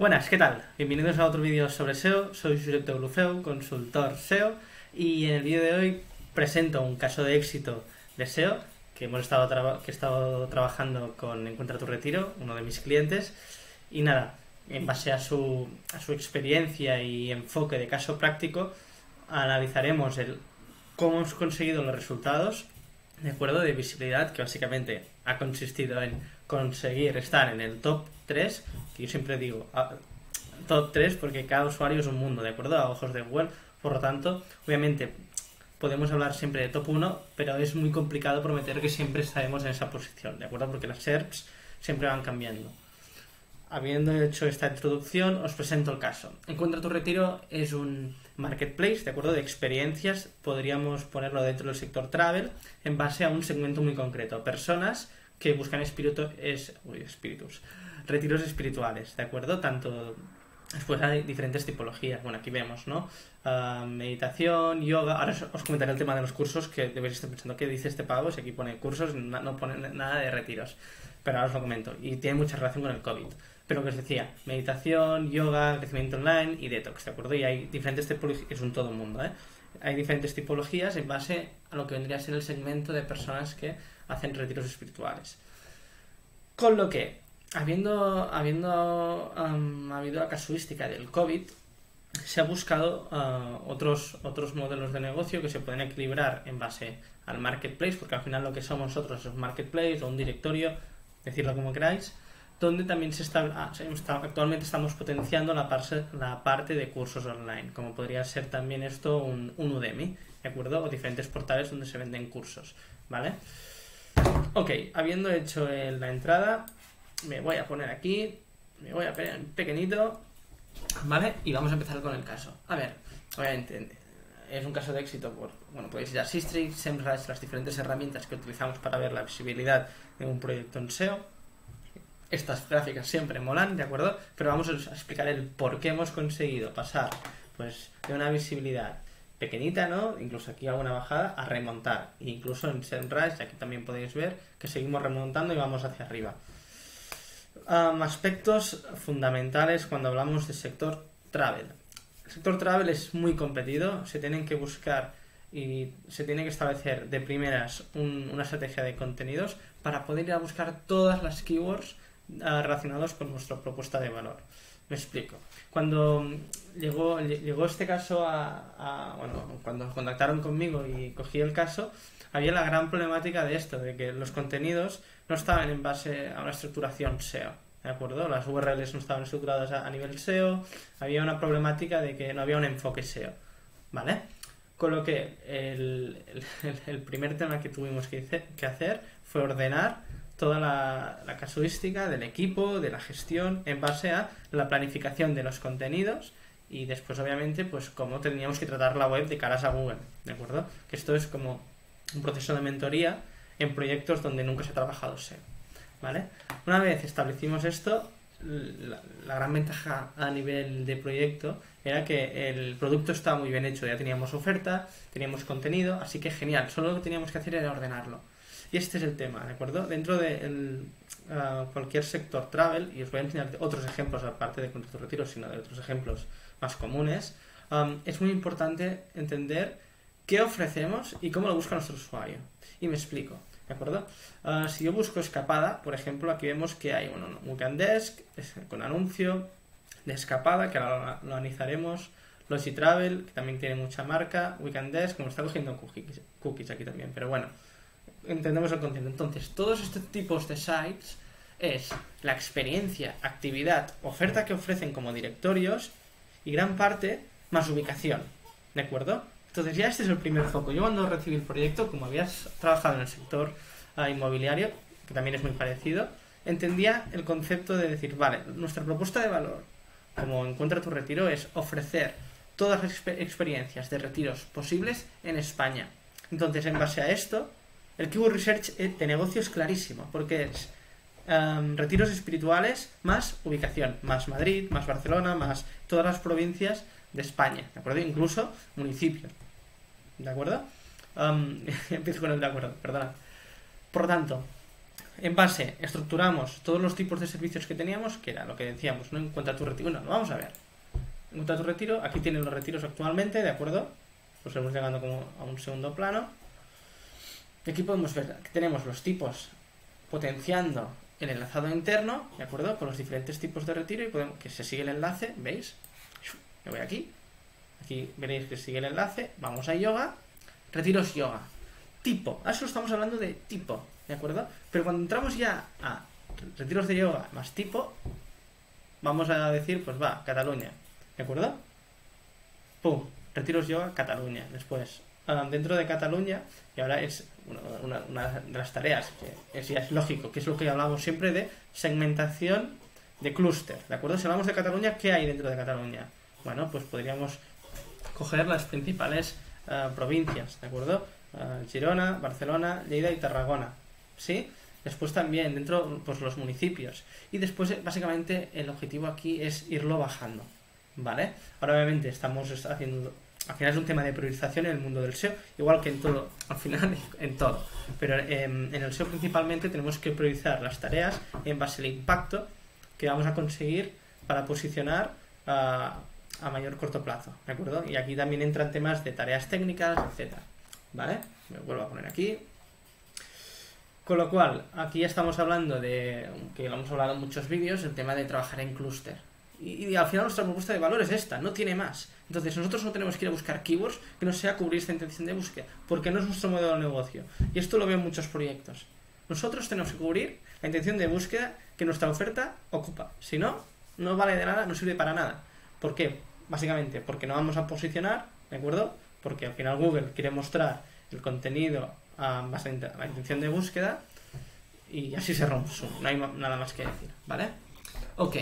Buenas, ¿qué tal? Bienvenidos a otro vídeo sobre SEO. Soy Josep Deulofeu, consultor SEO, y en el vídeo de hoy presento un caso de éxito de SEO que he estado trabajando con Encuentra tu Retiro, uno de mis clientes, y nada, en base a su experiencia y enfoque de caso práctico, analizaremos cómo hemos conseguido los resultados, de acuerdo, de visibilidad, que básicamente ha consistido en conseguir estar en el top 3, que yo siempre digo top 3 porque cada usuario es un mundo, ¿de acuerdo? A ojos de Google. Por lo tanto, obviamente podemos hablar siempre de top 1, pero es muy complicado prometer que siempre estaremos en esa posición, ¿de acuerdo? Porque las SERPs siempre van cambiando. Habiendo hecho esta introducción, os presento el caso. Encuentra tu Retiro es un marketplace, ¿de acuerdo?, de experiencias. Podríamos ponerlo dentro del sector travel en base a un segmento muy concreto. Personas que buscan retiros espirituales, ¿de acuerdo? Después hay diferentes tipologías. Bueno, aquí vemos, ¿no? Meditación, yoga. Ahora os comentaré el tema de los cursos, que debéis estar pensando, ¿qué dice este pavo? Si aquí pone cursos, no pone nada de retiros. Pero ahora os lo comento. Y tiene mucha relación con el COVID. Pero lo que os decía, meditación, yoga, crecimiento online y detox, ¿de acuerdo? Y hay diferentes tipologías, es un todo mundo, ¿eh? Hay diferentes tipologías en base a lo que vendría a ser el segmento de personas que hacen retiros espirituales. Con lo que, habiendo habido la casuística del COVID, se ha buscado otros modelos de negocio que se pueden equilibrar en base al marketplace, porque al final lo que somos nosotros es un marketplace o un directorio, decirlo como queráis, donde también actualmente estamos potenciando la parte de cursos online, como podría ser también esto un Udemy, ¿de acuerdo? O diferentes portales donde se venden cursos, ¿vale? Ok, habiendo hecho la entrada, me voy a poner aquí, me voy a poner pequeñito, ¿vale? Y vamos a empezar con el caso. A ver, obviamente es un caso de éxito podéis ir a Sistrix, SEMrush, las diferentes herramientas que utilizamos para ver la visibilidad de un proyecto en SEO. Estas gráficas siempre molan, ¿de acuerdo? Pero vamos a explicar el por qué hemos conseguido pasar pues de una visibilidad pequeñita, ¿no? Incluso aquí alguna bajada, a remontar. E incluso en SEMrush, aquí también podéis ver que seguimos remontando y vamos hacia arriba. Aspectos fundamentales cuando hablamos del sector travel. El sector travel es muy competido, se tienen que buscar y se tiene que establecer de primeras una estrategia de contenidos para poder ir a buscar todas las keywords relacionados con nuestra propuesta de valor. Me explico. Cuando llegó este caso cuando contactaron conmigo y cogí el caso, había la gran problemática de esto, de que los contenidos no estaban en base a una estructuración SEO, ¿de acuerdo? Las URLs no estaban estructuradas a nivel SEO, había una problemática de que no había un enfoque SEO, ¿vale? Con lo que el primer tema que tuvimos que hacer fue ordenar toda la casuística del equipo, de la gestión, en base a la planificación de los contenidos y después, obviamente, pues cómo teníamos que tratar la web de caras a Google, ¿de acuerdo? Que esto es como un proceso de mentoría en proyectos donde nunca se ha trabajado SEO, ¿vale? Una vez establecimos esto, la gran ventaja a nivel de proyecto era que el producto estaba muy bien hecho, ya teníamos oferta, teníamos contenido, así que genial, solo lo que teníamos que hacer era ordenarlo. Y este es el tema, ¿de acuerdo? Dentro de cualquier sector travel, y os voy a enseñar otros ejemplos, aparte de Encuentra tu Retiro, sino de otros ejemplos más comunes, es muy importante entender qué ofrecemos y cómo lo busca nuestro usuario. Y me explico, ¿de acuerdo? Si yo busco escapada, por ejemplo, aquí vemos que hay un Weekend Desk con anuncio de escapada, que ahora lo analizaremos, Logi Travel, que también tiene mucha marca, Weekend Desk, como está cogiendo cookies aquí también, pero bueno, entendemos el concepto. Entonces, todos estos tipos de sites es la experiencia, actividad, oferta que ofrecen como directorios y gran parte más ubicación, ¿de acuerdo? Entonces ya este es el primer foco. Yo cuando recibí el proyecto, como habías trabajado en el sector inmobiliario, que también es muy parecido, entendía el concepto de decir, vale, nuestra propuesta de valor, como Encuentra tu Retiro, es ofrecer todas las experiencias de retiros posibles en España. Entonces, en base a esto, el keyword research de negocio es clarísimo, porque es retiros espirituales más ubicación, más Madrid, más Barcelona, más todas las provincias de España, ¿de acuerdo? Incluso municipios, ¿de acuerdo? Empiezo con el de acuerdo, perdona. Por lo tanto, En base, estructuramos todos los tipos de servicios que teníamos, que era lo que decíamos, ¿no? Encuentra tu retiro. Bueno, vamos a ver. Encuentra tu retiro. Aquí tienen los retiros actualmente, ¿de acuerdo? Pues hemos llegado como a un segundo plano. Y aquí podemos ver que tenemos los tipos potenciando el enlazado interno, ¿de acuerdo? Con los diferentes tipos de retiro y podemos, que se sigue el enlace, ¿veis? Me voy aquí. Aquí veréis que sigue el enlace. Vamos a yoga. Retiros yoga. Tipo. A eso estamos hablando de tipo, ¿de acuerdo? Pero cuando entramos ya a retiros de yoga más tipo, vamos a decir, pues va, Cataluña, ¿de acuerdo? Pum, retiros yoga, Cataluña. Después, dentro de Cataluña, y ahora es una de las tareas, que ya es lógico, que es lo que hablamos siempre de segmentación de clúster, ¿de acuerdo? Si hablamos de Cataluña, ¿qué hay dentro de Cataluña? Bueno, pues podríamos coger las principales provincias, ¿de acuerdo? Girona, Barcelona, Lleida y Tarragona, ¿sí? Después también dentro, pues los municipios. Y después, básicamente, el objetivo aquí es irlo bajando, ¿vale? Ahora, obviamente, estamos haciendo... Al final es un tema de priorización en el mundo del SEO, igual que en todo, al final en todo. Pero en el SEO principalmente tenemos que priorizar las tareas en base al impacto que vamos a conseguir para posicionar a mayor corto plazo, ¿de acuerdo? Y aquí también entran temas de tareas técnicas, etcétera, ¿vale? Me vuelvo a poner aquí. Con lo cual, aquí ya estamos hablando de, que lo hemos hablado en muchos vídeos, el tema de trabajar en clúster. Y al final nuestra propuesta de valor es esta, no tiene más. Entonces nosotros no tenemos que ir a buscar keywords que no sea cubrir esta intención de búsqueda, porque no es nuestro modelo de negocio. Y esto lo veo en muchos proyectos. Nosotros tenemos que cubrir la intención de búsqueda que nuestra oferta ocupa. Si no, no vale de nada, no sirve para nada. ¿Por qué? Básicamente porque no vamos a posicionar, ¿de acuerdo? Porque al final Google quiere mostrar el contenido más la intención de búsqueda y así se rompe. No hay nada más que decir, ¿vale? Ok.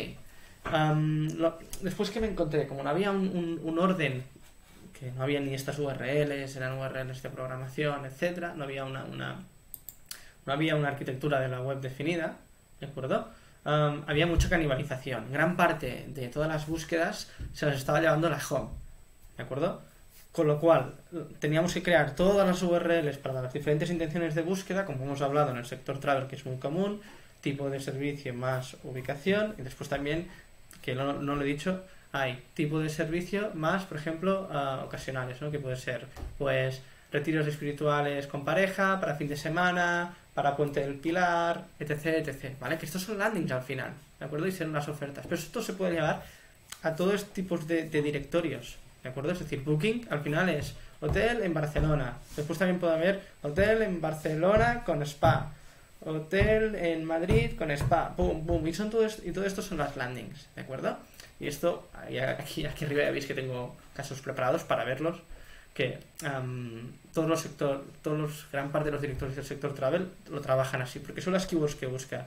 Después que me encontré, como no había un orden, que no había ni estas URLs, eran URLs de programación, etcétera, no había no había una arquitectura de la web definida, ¿de acuerdo? Había mucha canibalización. Gran parte de todas las búsquedas se las estaba llevando la home, ¿de acuerdo? Con lo cual, teníamos que crear todas las URLs para las diferentes intenciones de búsqueda, como hemos hablado en el sector travel, que es muy común, tipo de servicio más ubicación, y después también, que no lo he dicho, hay tipo de servicio más, por ejemplo, ocasionales, ¿no? Que puede ser, pues, retiros espirituales con pareja, para fin de semana, para Puente del Pilar, etc, etc, ¿vale? Que estos son landings al final, ¿de acuerdo? Y son las ofertas. Pero esto se puede llevar a todos estos tipos de directorios, ¿de acuerdo? Es decir, Booking al final es hotel en Barcelona. Después también puede haber hotel en Barcelona con spa, hotel en Madrid con spa, pum, pum, y todo esto son las landings, ¿de acuerdo? Y esto, aquí arriba ya veis que tengo casos preparados para verlos, que gran parte de los directores del sector travel lo trabajan así, porque son las keywords que busca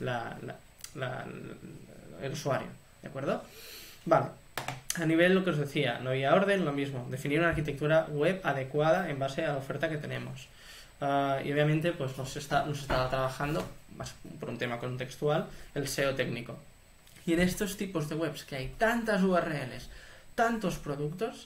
el usuario, ¿de acuerdo? Vale, a nivel lo que os decía, no había orden, lo mismo, definir una arquitectura web adecuada en base a la oferta que tenemos. Y obviamente pues nos está trabajando, más por un tema contextual, el SEO técnico. Y en estos tipos de webs que hay tantas URLs, tantos productos,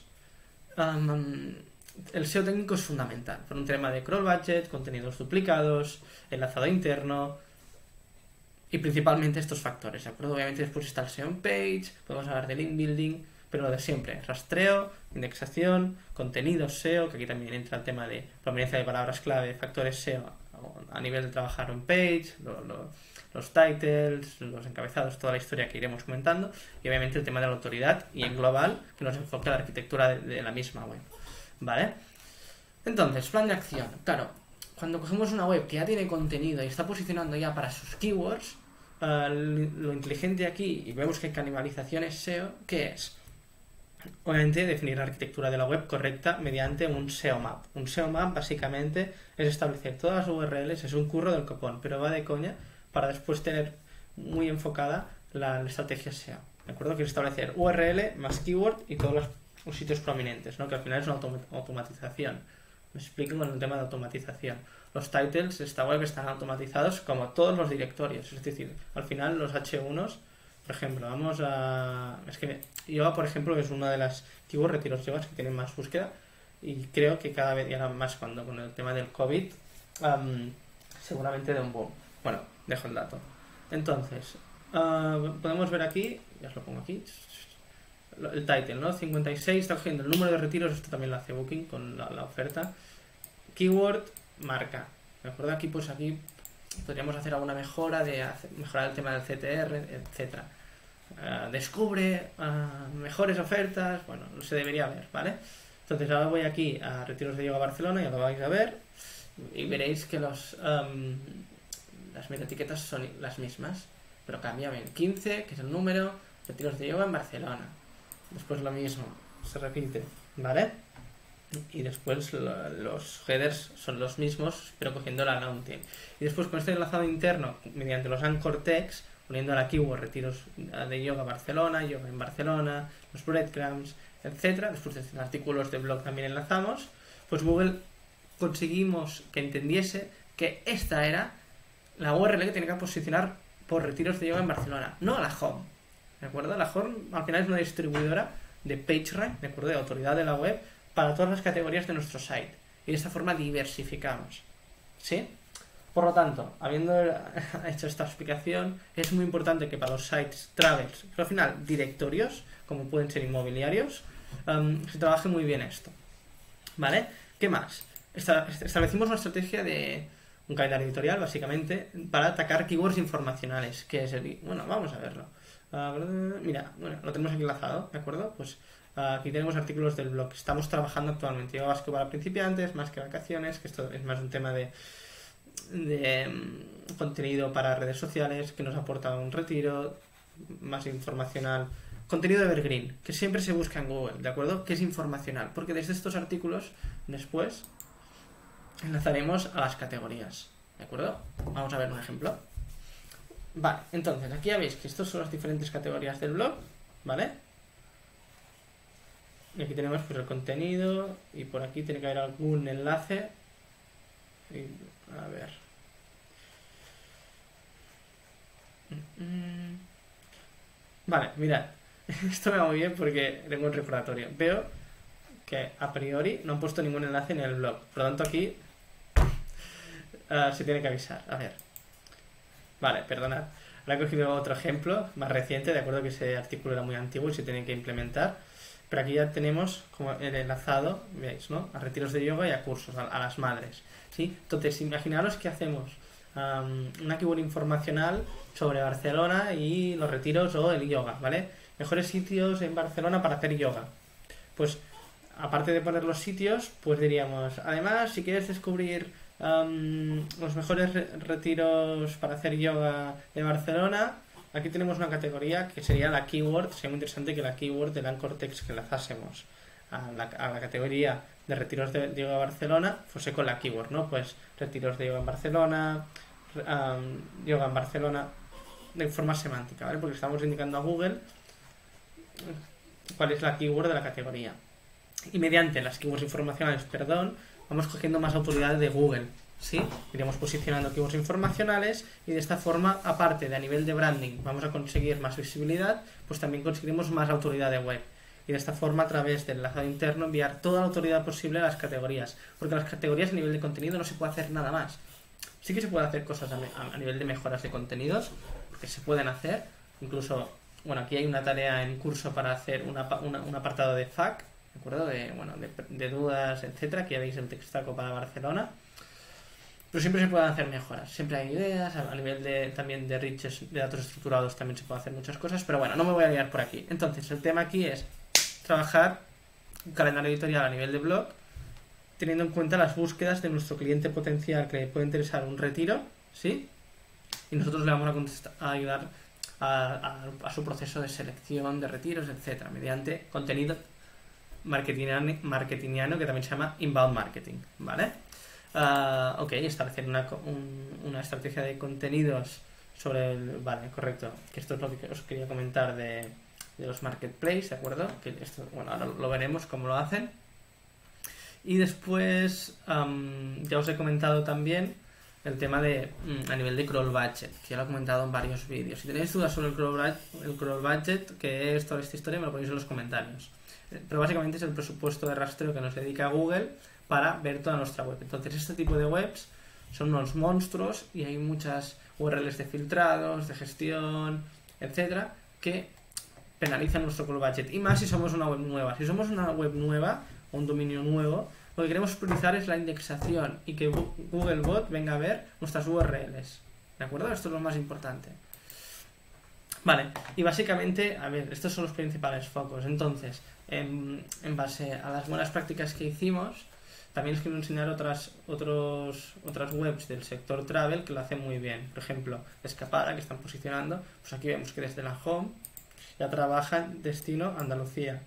el SEO técnico es fundamental, por un tema de crawl budget, contenidos duplicados, enlazado interno y principalmente estos factores, ¿de acuerdo? Obviamente después está el SEO on page, podemos hablar de link building, pero lo de siempre, rastreo, indexación, contenidos SEO, que aquí también entra el tema de prominencia de palabras clave, factores SEO a nivel de trabajar on page, los titles, los encabezados, toda la historia que iremos comentando, y obviamente el tema de la autoridad y en global, que nos enfoque la arquitectura de la misma web, ¿vale? Entonces, plan de acción. Claro, cuando cogemos una web que ya tiene contenido y está posicionando ya para sus keywords, lo inteligente aquí, y vemos que hay canibalizaciones SEO, ¿qué es? Obviamente definir la arquitectura de la web correcta mediante un SEO map. Un SEO map básicamente es establecer todas las URLs, es un curro del copón, pero va de coña para después tener muy enfocada la estrategia SEO. ¿De acuerdo? Que es establecer URL más keyword y todos los sitios prominentes, ¿no? Que al final es una automatización. Me explico con el tema de automatización. Los titles de esta web están automatizados como todos los directorios, es decir, al final los H1s, por ejemplo, vamos a... Es que yoga, por ejemplo, es una de las keywords retiros yogas que tienen más búsqueda y creo que cada vez, y ahora más cuando con el tema del COVID, seguramente de un boom. Bueno, dejo el dato. Entonces, podemos ver aquí, ya os lo pongo aquí, el title, ¿no? 56, está cogiendo el número de retiros, esto también lo hace Booking con la oferta. Keyword, marca. ¿De acuerdo? Aquí, pues aquí podríamos hacer alguna mejora mejorar el tema del CTR, etcétera. Descubre mejores ofertas, bueno, se debería ver, ¿vale? Entonces ahora voy aquí a Retiros de Yoga Barcelona, ya lo vais a ver, y veréis que las metaetiquetas son las mismas, pero cambian. 15, que es el número, Retiros de Yoga en Barcelona. Después lo mismo, se repite, ¿vale? Y después los headers son los mismos, pero cogiendo la announcing. Y después con este enlazado interno, mediante los anchor text, poniendo la keyword Retiros de Yoga Barcelona, Yoga en Barcelona, los breadcrumbs, etcétera. Después de los artículos de blog también enlazamos. Pues Google conseguimos que entendiese que esta era la URL que tenía que posicionar por Retiros de Yoga en Barcelona, no la home. ¿De acuerdo? La home al final es una distribuidora de PageRank, ¿de acuerdo? De autoridad de la web para todas las categorías de nuestro site. Y de esta forma diversificamos. ¿Sí? Por lo tanto, habiendo hecho esta explicación, es muy importante que para los sites travels, pero al final directorios, como pueden ser inmobiliarios, se trabaje muy bien esto. ¿Vale? ¿Qué más? Establecimos una estrategia de un calendario editorial, básicamente, para atacar keywords informacionales, que es el... Bueno, vamos a verlo. Mira, bueno, lo tenemos aquí enlazado, ¿de acuerdo? Pues aquí tenemos artículos del blog. Estamos trabajando actualmente. Yoga básico para principiantes, más que vacaciones, que esto es más un tema de contenido para redes sociales, que nos aporta un retiro más informacional. Contenido evergreen, que siempre se busca en Google, ¿de acuerdo? Que es informacional, porque desde estos artículos, después, enlazaremos a las categorías, ¿de acuerdo? Vamos a ver un ejemplo. Vale, entonces, aquí ya veis que estos son las diferentes categorías del blog, ¿vale? Y aquí tenemos pues el contenido, y por aquí tiene que haber algún enlace. Y, a ver. Vale, mirad. Esto me va muy bien porque tengo un recordatorio. Veo que a priori no han puesto ningún enlace en el blog. Por lo tanto aquí se tiene que avisar. A ver. Vale, perdonad. Ahora he cogido otro ejemplo más reciente. De acuerdo que ese artículo era muy antiguo y se tiene que implementar. Pero aquí ya tenemos como el enlazado, veis, ¿no? A retiros de yoga y a cursos, a las madres. ¿Sí? Entonces, imaginaros que hacemos una keyword informacional sobre Barcelona y los retiros o el yoga, ¿vale? Mejores sitios en Barcelona para hacer yoga. Pues, aparte de poner los sitios, pues diríamos, además, si quieres descubrir los mejores retiros para hacer yoga de Barcelona, aquí tenemos una categoría que sería la keyword. Sería muy interesante que la keyword del anchor text que enlazásemos a la categoría de retiros de yoga Barcelona fuese con la keyword, ¿no? Pues retiros de yoga en Barcelona, yoga en Barcelona, de forma semántica, ¿vale? Porque estamos indicando a Google cuál es la keyword de la categoría. Y mediante las keywords informacionales, vamos cogiendo más autoridad de Google, ¿sí? Iremos posicionando keywords informacionales y de esta forma, aparte de a nivel de branding, vamos a conseguir más visibilidad, pues también conseguiremos más autoridad de web. Y de esta forma, a través del enlazado interno, enviar toda la autoridad posible a las categorías. Porque a las categorías a nivel de contenido no se puede hacer nada más. Sí que se pueden hacer cosas a nivel de mejoras de contenidos, porque se pueden hacer. Incluso, bueno, aquí hay una tarea en curso para hacer un apartado de FAQ, ¿de acuerdo? De dudas, etcétera, que ya veis el textaco para Barcelona. Pero siempre se pueden hacer mejoras, siempre hay ideas, a nivel también de riches, de datos estructurados también se pueden hacer muchas cosas, pero bueno, no me voy a liar por aquí. Entonces, el tema aquí es trabajar un calendario editorial a nivel de blog, teniendo en cuenta las búsquedas de nuestro cliente potencial que le puede interesar un retiro, ¿sí? Y nosotros le vamos a ayudar a su proceso de selección de retiros, etcétera, mediante contenido marketingiano que también se llama inbound marketing, ¿vale? Ok, establecer una estrategia de contenidos sobre vale, correcto, que esto es lo que os quería comentar de los marketplaces, ¿de acuerdo? Que esto, bueno, ahora lo veremos cómo lo hacen. Y después ya os he comentado también el tema de a nivel de crawl budget, que ya lo he comentado en varios vídeos. Si tenéis dudas sobre el crawl budget, que es toda esta historia, me lo ponéis en los comentarios. Pero básicamente es el presupuesto de rastreo que nos dedica Google para ver toda nuestra web. Entonces este tipo de webs son unos monstruos y hay muchas URLs de filtrados, de gestión, etcétera, que penalizan nuestro core budget. Y más si somos una web nueva. Si somos una web nueva o un dominio nuevo, lo que queremos priorizar es la indexación y que Googlebot venga a ver nuestras URLs. ¿De acuerdo? Esto es lo más importante. Vale, y básicamente, a ver, estos son los principales focos. Entonces, en base a las buenas prácticas que hicimos, también les quiero enseñar otras webs del sector travel que lo hacen muy bien. Por ejemplo, Escapada, que están posicionando, pues aquí vemos que desde la home ya trabajan destino Andalucía.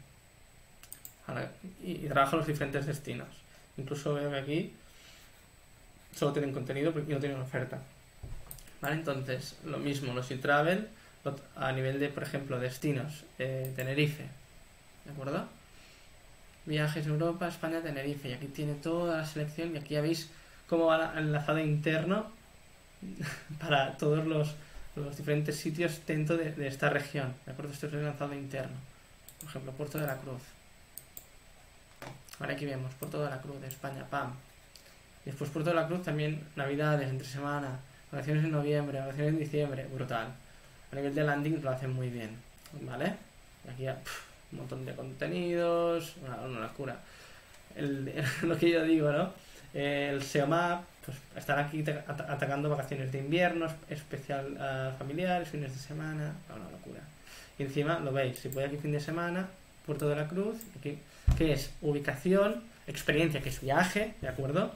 Y trabajan los diferentes destinos. Incluso veo que aquí solo tienen contenido porque no tienen oferta. ¿Vale? Entonces, lo mismo, los e-travel a nivel de, por ejemplo, destinos. Tenerife. ¿De acuerdo? Viajes Europa, España, Tenerife. Y aquí tiene toda la selección. Y aquí ya veis cómo va el enlazado interno para todos los diferentes sitios dentro de esta región. ¿De acuerdo? Esto es el enlazado interno. Por ejemplo, Puerto de la Cruz. Ahora aquí vemos Puerto de la Cruz de España, ¡pam! Después Puerto de la Cruz también Navidades, entre semana, vacaciones en noviembre, vacaciones en diciembre, brutal. A nivel de landing lo hacen muy bien, ¿vale? Y aquí ya, un montón de contenidos, una locura. Lo que yo digo, ¿no? El SEO Map, pues están aquí atacando vacaciones de invierno, especial familiares, fines de semana, una locura. Y encima lo veis, si voy aquí fin de semana, Puerto de la Cruz, aquí, que es ubicación, experiencia, que es viaje, ¿de acuerdo?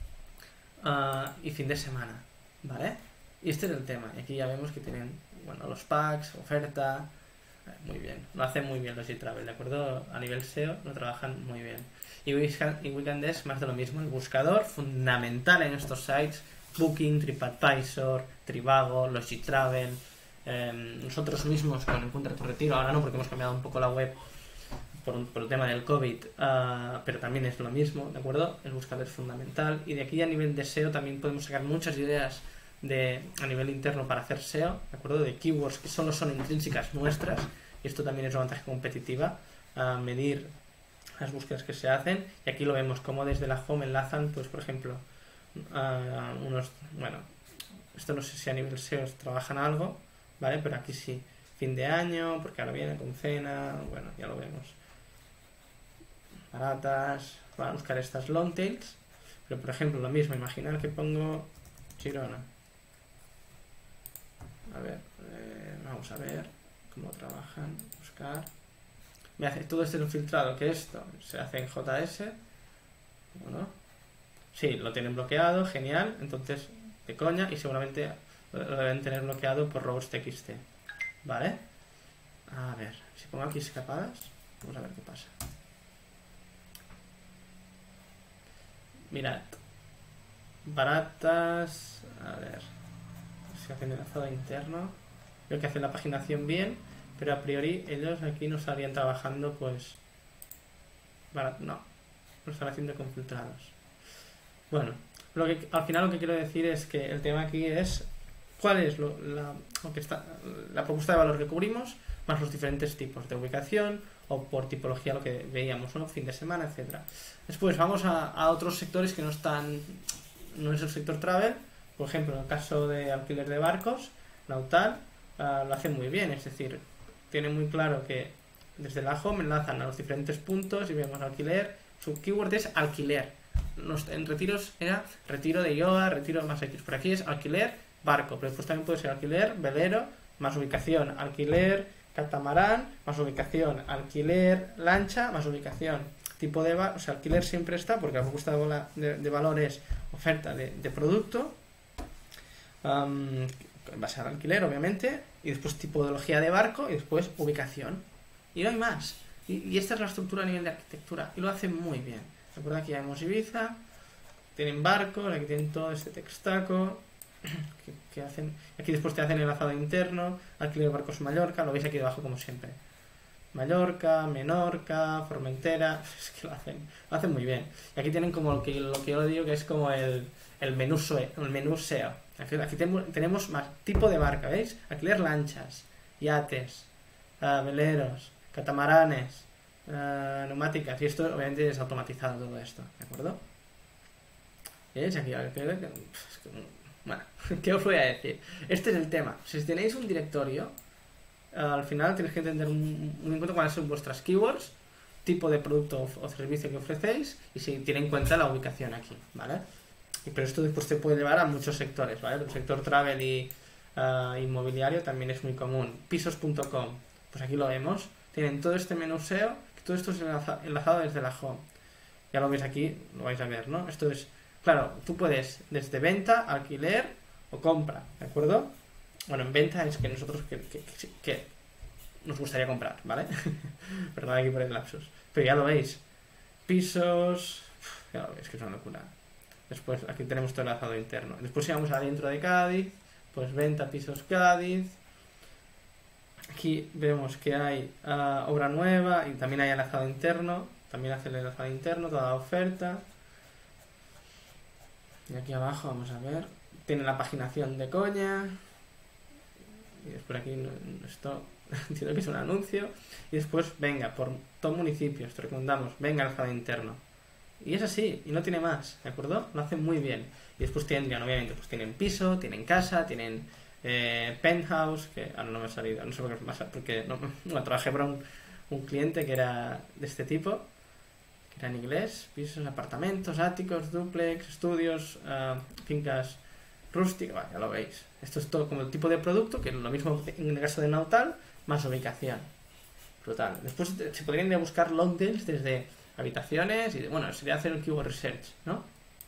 Y fin de semana, ¿vale? Y este es el tema. Y aquí ya vemos que tienen, bueno, los packs, oferta, muy bien. Lo hacen muy bien los e-travel, ¿de acuerdo? A nivel SEO lo trabajan muy bien. Y Weekend es más de lo mismo. El buscador, fundamental en estos sites, Booking, TripAdvisor, Trivago, los e-travel, nosotros mismos con Encuentra tu Retiro, ahora no porque hemos cambiado un poco la web por el tema del COVID, pero también es lo mismo, ¿de acuerdo? El buscador es fundamental y de aquí a nivel de SEO también podemos sacar muchas ideas a nivel interno para hacer SEO, ¿de acuerdo? De keywords que solo son intrínsecas nuestras y esto también es una ventaja competitiva, medir las búsquedas que se hacen y aquí lo vemos como desde la home enlazan, pues por ejemplo, bueno, esto no sé si a nivel SEO trabajan algo, ¿vale? Pero aquí sí, fin de año, porque ahora viene con cena, bueno, ya lo vemos. Baratas, van a buscar estas long tails, pero por ejemplo lo mismo, imaginar que pongo Girona. A ver, vamos a ver cómo trabajan, buscar. Me hace todo este filtrado, que esto se hace en JS, ¿no? Sí, lo tienen bloqueado, genial, entonces de coña y seguramente lo deben tener bloqueado por robots.txt, ¿vale? A ver, si pongo aquí escapadas, vamos a ver qué pasa. Mirad, baratas, a ver, si hacen enlazado interno, creo que hacen la paginación bien, pero a priori ellos aquí no estarían trabajando, pues, no, lo están haciendo con filtrados. Bueno, al final lo que quiero decir es que el tema aquí es cuál es la propuesta de valor que cubrimos, más los diferentes tipos de ubicación o por tipología lo que veíamos, ¿no? Fin de semana, etcétera. Después vamos a otros sectores que no es el sector travel, por ejemplo, en el caso de alquiler de barcos, Nautal lo hace muy bien, es decir, tiene muy claro que desde la home enlazan a los diferentes puntos y vemos alquiler, su keyword es alquiler. En retiros era retiro de yoga, retiro más X, por aquí es alquiler barco, pero después también puede ser alquiler velero, más ubicación, alquiler catamarán, más ubicación, alquiler lancha, más ubicación, tipo de o sea, alquiler siempre está porque la propuesta de valor es oferta de producto, va a ser alquiler obviamente, y después tipología de barco y después ubicación, y no hay más, y esta es la estructura a nivel de arquitectura y lo hacen muy bien. Recuerda que ya vemos Ibiza, tienen barco, aquí tienen todo este textaco que hacen, aquí después te hacen el enlazado interno, alquiler de barcos Mallorca, lo veis aquí debajo como siempre, Mallorca, Menorca, Formentera, es que lo hacen muy bien. Y aquí tienen como lo que yo digo que es como el menú SEO. Aquí tenemos más tipo de barca, ¿veis? Alquiler lanchas, yates, veleros, catamaranes, neumáticas, y esto obviamente es automatizado todo esto, ¿de acuerdo? ¿Veis? Aquí Bueno, ¿qué os voy a decir? Este es el tema. Si tenéis un directorio, al final tenéis que entender muy en cuenta cuáles son vuestras keywords, tipo de producto o servicio que ofrecéis y si tiene en cuenta la ubicación aquí, ¿vale? Pero esto después te puede llevar a muchos sectores, ¿vale? El sector travel y inmobiliario también es muy común. Pisos.com, pues aquí lo vemos. Tienen todo este menú SEO, que todo esto es enlazado desde la home. Ya lo veis aquí, lo vais a ver, ¿no? Esto es, claro, tú puedes desde venta, alquiler o compra, ¿de acuerdo? Bueno, en venta es que nosotros que nos gustaría comprar, ¿vale? Perdón aquí por el lapsus. Pero ya lo veis. Pisos, ya lo veis, que es una locura. Después aquí tenemos todo el enlazado interno. Después si vamos adentro de Cádiz, pues venta pisos Cádiz. Aquí vemos que hay obra nueva y también hay enlazado interno. También hace el enlazado interno, toda la oferta. Y aquí abajo vamos a ver. Tiene la paginación de coña. Y después aquí esto entiendo que es un anuncio. Y después venga, por todo municipio, te recomendamos, venga enlazado interno. Y es así, y no tiene más, ¿de acuerdo? Lo hacen muy bien. Y después tendrían, obviamente, pues tienen piso, tienen casa, tienen penthouse, que ahora no me ha salido, no sé por qué pasa, porque no trabajé para un cliente que era de este tipo, que era en inglés, pisos, apartamentos, áticos, dúplex, estudios, fincas rústicas, ya lo veis. Esto es todo como el tipo de producto, que es lo mismo en el caso de Nautal, más ubicación. Brutal. Después se podrían ir a buscar long tails desde habitaciones y bueno, sería hacer un keyword research, ¿no?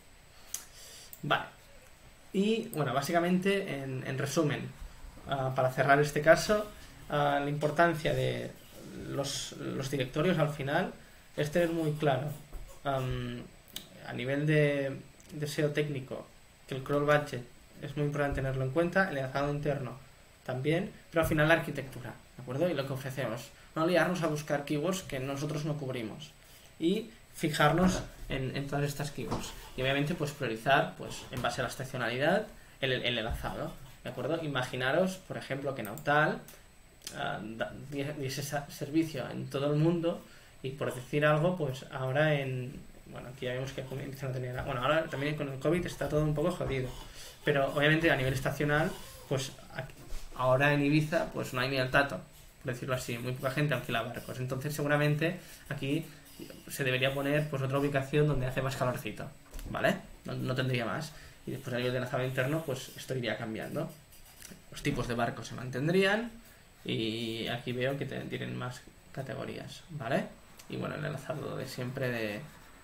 Vale. Y bueno, básicamente en resumen, para cerrar este caso, la importancia de los directorios al final es tener muy claro a nivel de SEO técnico que el crawl budget es muy importante tenerlo en cuenta, el enlazado interno también, pero al final la arquitectura, ¿de acuerdo? Y lo que ofrecemos, no liarnos a buscar keywords que nosotros no cubrimos y fijarnos en todas estas keywords y obviamente pues priorizar pues en base a la estacionalidad el enlazado, ¿de acuerdo? Imaginaros por ejemplo que Nautal diese servicio en todo el mundo y por decir algo pues ahora bueno, aquí ya vemos que empiezan a tener, bueno, ahora también con el COVID está todo un poco jodido, pero obviamente a nivel estacional pues ahora en Ibiza pues no hay ni el tato, por decirlo así, muy poca gente alquila barcos, entonces seguramente aquí se debería poner pues otra ubicación donde hace más calorcito, ¿vale? No tendría más. Y después a nivel de enlazado interno pues esto iría cambiando. Los tipos de barcos se mantendrían y aquí veo que tienen más categorías, ¿vale? Y bueno, el enlazado de siempre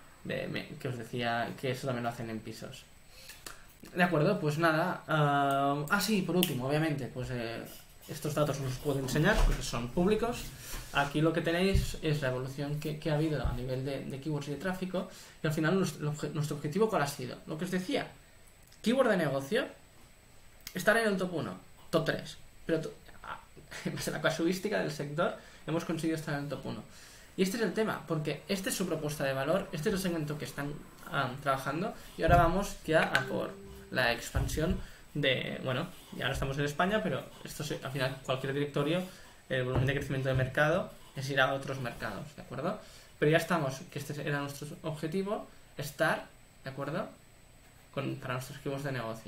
que os decía que eso también lo hacen en pisos. De acuerdo, pues nada. Sí, por último, obviamente, pues estos datos os los puedo enseñar porque son públicos. Aquí lo que tenéis es la evolución que ha habido a nivel de keywords y de tráfico. Y al final nuestro objetivo ¿cuál ha sido? Lo que os decía, keyword de negocio, estar en el top 1, top 3. Pero en base a la casuística del sector hemos conseguido estar en el top 1. Y este es el tema, porque esta es su propuesta de valor, este es el segmento que están trabajando y ahora vamos ya a por la expansión de, bueno, ya no estamos en España, pero esto al final cualquier directorio, el volumen de crecimiento de mercado es ir a otros mercados, ¿de acuerdo? Pero ya estamos, que este era nuestro objetivo, estar, ¿de acuerdo? Para nuestros keywords de negocio.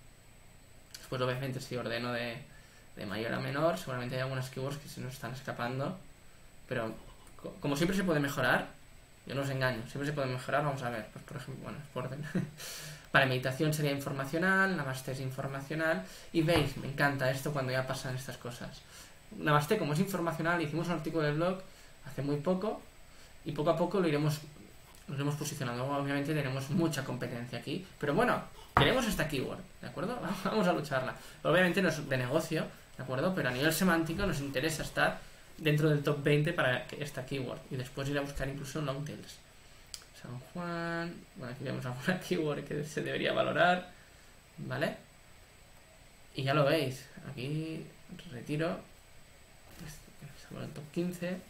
Después obviamente si ordeno de mayor a menor, seguramente hay algunas keywords que se nos están escapando, pero como siempre se puede mejorar, yo no os engaño, siempre se puede mejorar, vamos a ver, pues por ejemplo, bueno, por orden. Para meditación sería informacional, Namaste es informacional, y veis, me encanta esto cuando ya pasan estas cosas. Namaste, como es informacional, hicimos un artículo de blog hace muy poco, y poco a poco lo iremos posicionando. Obviamente tenemos mucha competencia aquí, pero bueno, queremos esta keyword, ¿de acuerdo? Vamos a lucharla. Obviamente no es de negocio, ¿de acuerdo? Pero a nivel semántico nos interesa estar dentro del top 20 para esta keyword y después ir a buscar incluso long tails. San Juan, bueno, aquí vemos alguna keyword que se debería valorar, ¿vale? Y ya lo veis, aquí retiro, estamos en el top 15.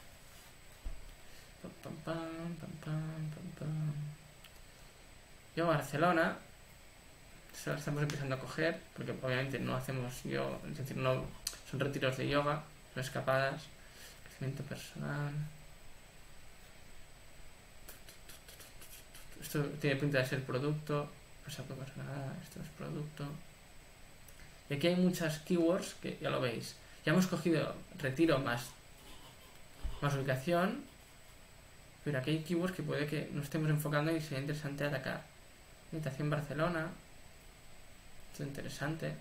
Yo Barcelona se la estamos empezando a coger porque obviamente no hacemos yoga, es decir, no son retiros de yoga, son escapadas, crecimiento personal. Esto tiene pinta de ser producto, pasa nada, esto es producto. Y aquí hay muchas keywords que ya lo veis. Ya hemos cogido retiro más ubicación, pero aquí hay keywords que puede que no estemos enfocando y sería interesante atacar. Habitación Barcelona, esto es interesante.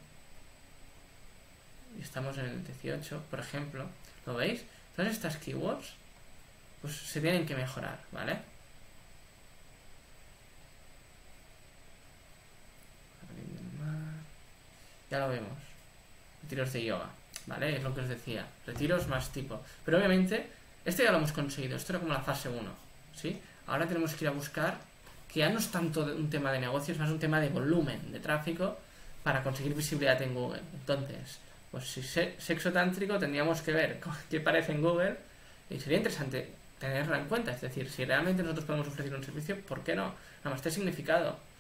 Y estamos en el 18, por ejemplo. ¿Lo veis? Todas estas keywords pues se tienen que mejorar, ¿vale? Ya lo vemos. Retiros de yoga, ¿vale? Es lo que os decía. Retiros más tipo. Pero obviamente, esto ya lo hemos conseguido. Esto era como la fase 1, ¿sí? Ahora tenemos que ir a buscar, que ya no es tanto un tema de negocio, es más un tema de volumen, de tráfico, para conseguir visibilidad en Google. Entonces, pues si sexo tántrico, tendríamos que ver qué aparece en Google, y sería interesante tenerla en cuenta. Es decir, si realmente nosotros podemos ofrecer un servicio, ¿por qué no? Namaste significado.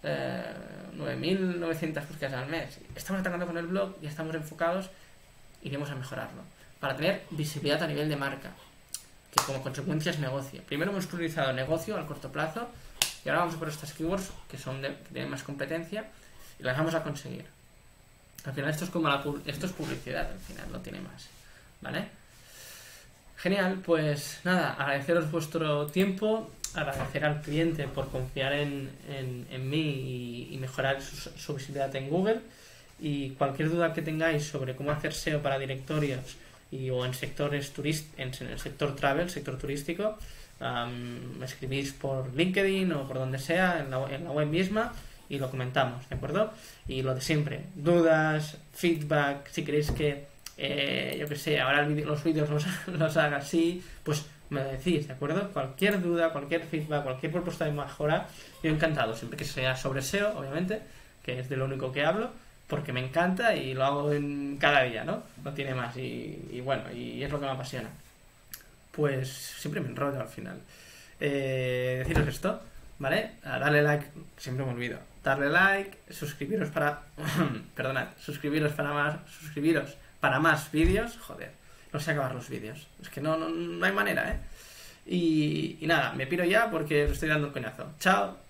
9.900 búsquedas al mes. Estamos atacando con el blog, ya estamos enfocados, iremos a mejorarlo para tener visibilidad a nivel de marca, que como consecuencia es negocio. Primero hemos priorizado negocio al corto plazo y ahora vamos a por estas keywords que tienen más competencia y las vamos a conseguir. Al final esto es como esto es publicidad, al final no tiene más, ¿vale? Genial, pues nada, agradeceros vuestro tiempo, agradecer al cliente por confiar en mí y mejorar su visibilidad en Google. Y cualquier duda que tengáis sobre cómo hacer SEO para directorios o en sectores en el sector travel, sector turístico, me escribís por LinkedIn o por donde sea, en la web misma, y lo comentamos, ¿de acuerdo? Y lo de siempre, dudas, feedback, si queréis que yo que sé, ahora los vídeos los haga así, pues me lo decís, ¿de acuerdo? Cualquier duda, cualquier feedback, cualquier propuesta de mejora, yo encantado, siempre que sea sobre SEO, obviamente, que es de lo único que hablo, porque me encanta y lo hago en cada día, ¿no? No tiene más y bueno, y es lo que me apasiona. Pues siempre me enrollo al final. Deciros esto, ¿vale? Darle like, siempre me olvido. Darle like, suscribiros para... perdonad, suscribiros para más vídeos, joder, no sé acabar los vídeos, es que no hay manera, ¿eh? Y nada, me piro ya porque os estoy dando un coñazo. Chao.